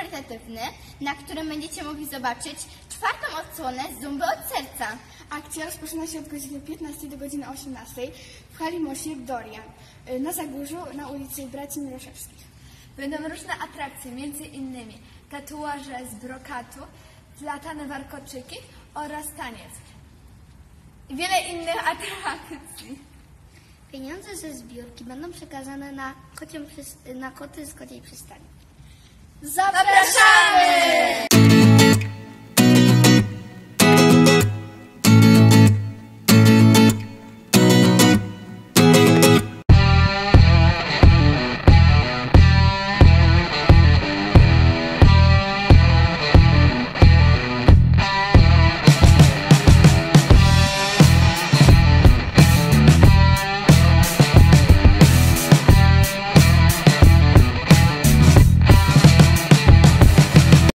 charytatywny, na którym będziecie mogli zobaczyć 4. odsłonę Zumby od serca. Akcja rozpoczyna się od godziny 15 do godziny 18 w hali Mosiek Dorian na Zagórzu na ulicy Braci Miloszewskich. Będą różne atrakcje, między innymi tatuaże z brokatu, platane warkoczyki oraz taniec. I wiele innych atrakcji. Pieniądze ze zbiórki będą przekazane na koty z Kociej Przystani. Zapraszamy!